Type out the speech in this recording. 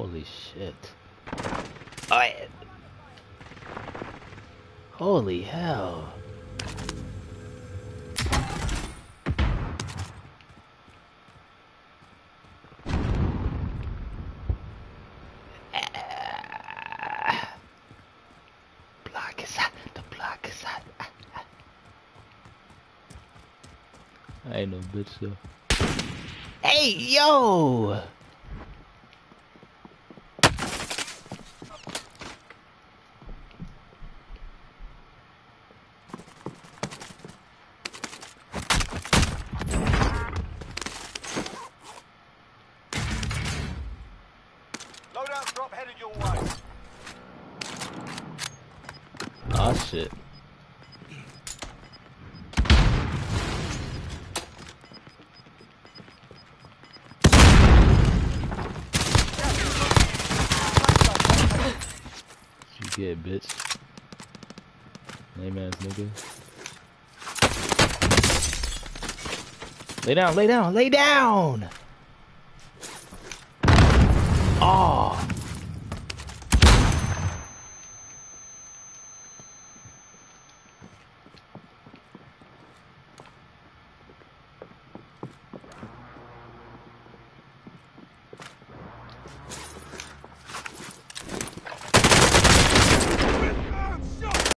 Holy shit. Oh, yeah. Holy hell. Block is hot. The block is hot. I ain't no bitch though. Hey, yo! Loadout drop headed your way. Oh shit. You get, bitch. Lame ass nigga. Lay down, lay down, lay down! Oh!